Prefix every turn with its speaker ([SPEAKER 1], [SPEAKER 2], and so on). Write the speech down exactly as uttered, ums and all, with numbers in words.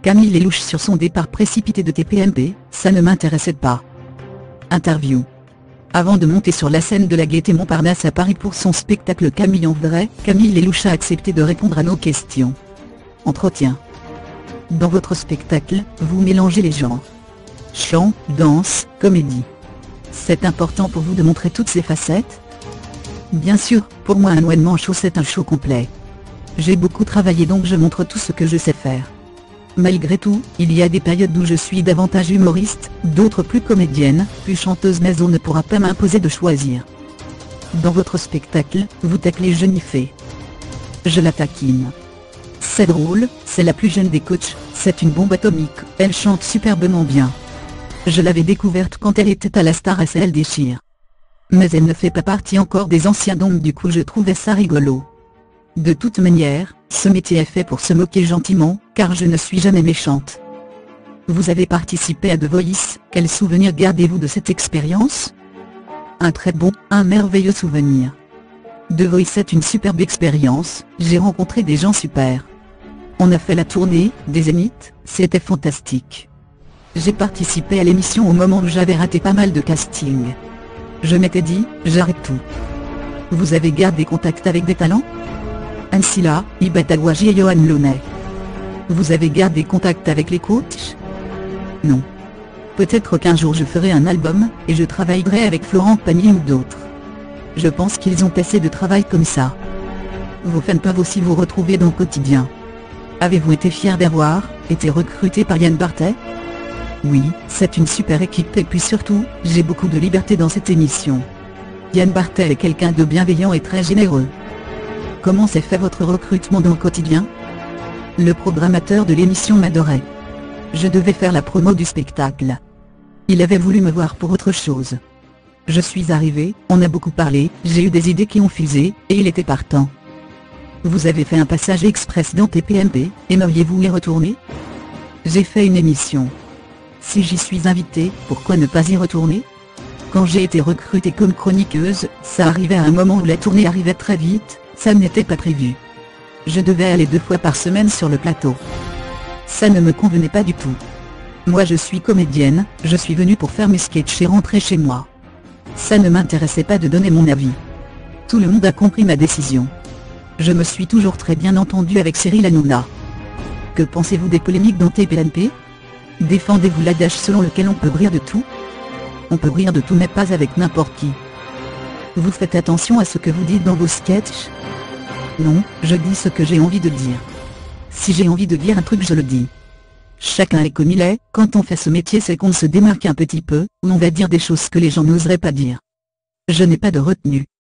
[SPEAKER 1] Camille Lelouch sur son départ précipité de T P M P, ça ne m'intéressait pas. Interview. Avant de monter sur la scène de la Gaîté Montparnasse à Paris pour son spectacle Camille en vrai, Camille Lelouch a accepté de répondre à nos questions. Entretien. Dans votre spectacle, vous mélangez les genres. Chant, danse, comédie. C'est important pour vous de montrer toutes ces facettes? Bien sûr, pour moi un one man show c'est un show complet. J'ai beaucoup travaillé donc je montre tout ce que je sais faire. Malgré tout, il y a des périodes où je suis davantage humoriste, d'autres plus comédienne, plus chanteuse mais on ne pourra pas m'imposer de choisir. Dans votre spectacle, vous taclez Jennifer. Je la taquine. C'est drôle, c'est la plus jeune des coachs, c'est une bombe atomique, elle chante superbement bien. Je l'avais découverte quand elle était à la Star et elle déchire. Mais elle ne fait pas partie encore des anciens donc du coup je trouvais ça rigolo. De toute manière, ce métier est fait pour se moquer gentiment, car je ne suis jamais méchante. Vous avez participé à The Voice, quel souvenir gardez-vous de cette expérience? Un très bon, un merveilleux souvenir. The Voice est une superbe expérience, j'ai rencontré des gens super. On a fait la tournée, des Zéniths, c'était fantastique. J'ai participé à l'émission au moment où j'avais raté pas mal de castings. Je m'étais dit, j'arrête tout. Vous avez gardé contact avec des talents? Ancilla, Ibata Louagie et Johan Launay. Vous avez gardé contact avec les coachs? Non. Peut-être qu'un jour je ferai un album, et je travaillerai avec Florent Pagny ou d'autres. Je pense qu'ils ont assez de travail comme ça. Vos fans peuvent aussi vous retrouver dans le quotidien. Avez-vous été fier d'avoir été recruté par Yann Barthès? Oui, c'est une super équipe et puis surtout, j'ai beaucoup de liberté dans cette émission. Yann Barthès est quelqu'un de bienveillant et très généreux. Comment s'est fait votre recrutement dans le quotidien? Le programmateur de l'émission m'adorait. Je devais faire la promo du spectacle. Il avait voulu me voir pour autre chose. Je suis arrivé, on a beaucoup parlé, j'ai eu des idées qui ont fusé, et il était partant. Vous avez fait un passage express dans T P M P, aimeriez-vous y retourner? J'ai fait une émission. Si j'y suis invitée, pourquoi ne pas y retourner? Quand j'ai été recrutée comme chroniqueuse, ça arrivait à un moment où la tournée arrivait très vite, ça n'était pas prévu. Je devais aller deux fois par semaine sur le plateau. Ça ne me convenait pas du tout. Moi je suis comédienne, je suis venue pour faire mes sketchs et rentrer chez moi. Ça ne m'intéressait pas de donner mon avis. Tout le monde a compris ma décision. Je me suis toujours très bien entendue avec Cyril Hanouna. Que pensez-vous des polémiques dans T P M P? Défendez-vous l'adage selon lequel on peut rire de tout? On peut rire de tout mais pas avec n'importe qui. Vous faites attention à ce que vous dites dans vos sketchs? Non, je dis ce que j'ai envie de dire. Si j'ai envie de dire un truc je le dis. Chacun est comme il est, quand on fait ce métier c'est qu'on se démarque un petit peu, ou on va dire des choses que les gens n'oseraient pas dire. Je n'ai pas de retenue.